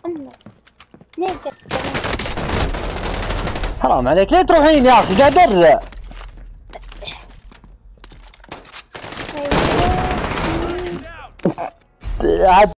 امك ليه كده؟ حرام عليك ليه تروحين يا اخي قاعد ارجع. عاد